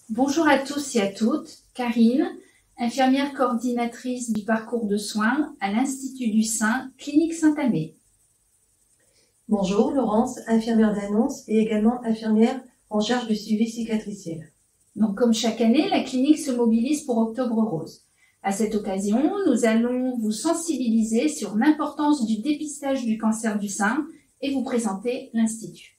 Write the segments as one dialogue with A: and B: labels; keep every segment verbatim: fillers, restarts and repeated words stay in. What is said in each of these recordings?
A: Bonjour à tous et à toutes, Karine, infirmière coordinatrice du parcours de soins à l'Institut du Sein, Clinique Saint-Amé.
B: Bonjour, Laurence, infirmière d'annonce et également infirmière en charge du suivi cicatriciel.
A: Donc, comme chaque année, la clinique se mobilise pour Octobre Rose. À cette occasion, nous allons vous sensibiliser sur l'importance du dépistage du cancer du sein et vous présenter l'Institut.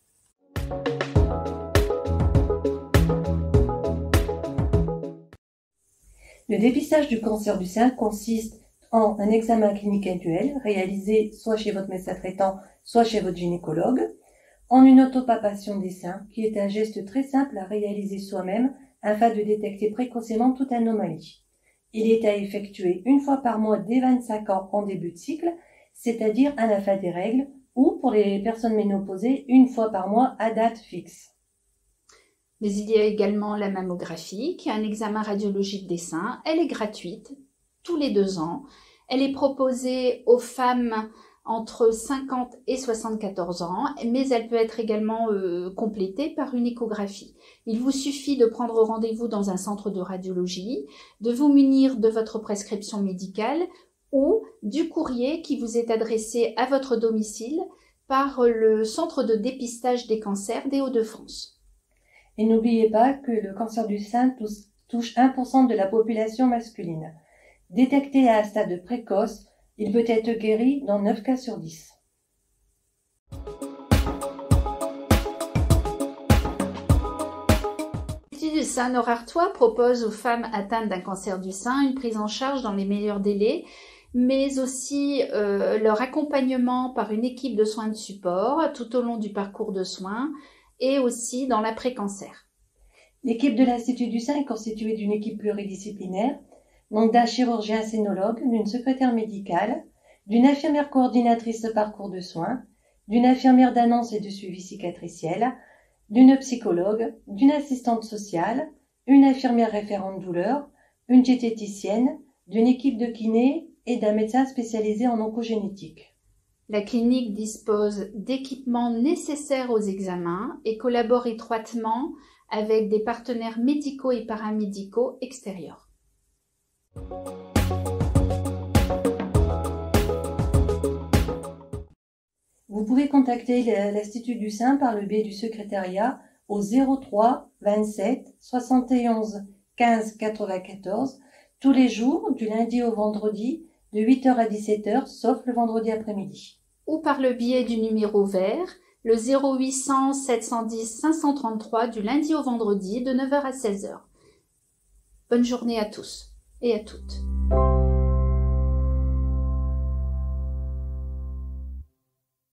B: Le dépistage du cancer du sein consiste en un examen clinique annuel réalisé soit chez votre médecin traitant, soit chez votre gynécologue, en une autopalpation des seins, qui est un geste très simple à réaliser soi-même afin de détecter précocement toute anomalie. Il est à effectuer une fois par mois dès vingt-cinq ans en début de cycle, c'est-à-dire à la fin des règles, ou pour les personnes ménopausées, une fois par mois à date fixe.
A: Mais il y a également la mammographie, qui est un examen radiologique des seins. Elle est gratuite, tous les deux ans. Elle est proposée aux femmes entre cinquante et soixante-quatorze ans, mais elle peut être également euh, complétée par une échographie. Il vous suffit de prendre rendez-vous dans un centre de radiologie, de vous munir de votre prescription médicale ou du courrier qui vous est adressé à votre domicile par le Centre de dépistage des cancers des Hauts-de-France.
B: Et n'oubliez pas que le cancer du sein touche un pour cent de la population masculine. Détecté à un stade précoce, il peut être guéri dans neuf cas sur dix.
A: L'Institut du Sein Nord-Artois propose aux femmes atteintes d'un cancer du sein une prise en charge dans les meilleurs délais, mais aussi euh, leur accompagnement par une équipe de soins de support tout au long du parcours de soins, et aussi dans l'après-cancer.
B: L'équipe de l'Institut du Sein est constituée d'une équipe pluridisciplinaire, donc d'un chirurgien sénologue, d'une secrétaire médicale, d'une infirmière coordinatrice de parcours de soins, d'une infirmière d'annonce et de suivi cicatriciel, d'une psychologue, d'une assistante sociale, une infirmière référente douleur, une diététicienne, d'une équipe de kinés et d'un médecin spécialisé en oncogénétique.
A: La clinique dispose d'équipements nécessaires aux examens et collabore étroitement avec des partenaires médicaux et paramédicaux extérieurs.
B: Vous pouvez contacter l'Institut du Sein par le biais du secrétariat au zéro trois vingt-sept soixante et onze quinze quatre-vingt-quatorze tous les jours du lundi au vendredi de huit heures à dix-sept heures sauf le vendredi après-midi.
A: Ou par le biais du numéro vert, le zéro huit cents sept cent dix cinq cent trente-trois du lundi au vendredi de neuf heures à seize heures. Bonne journée à tous et à toutes.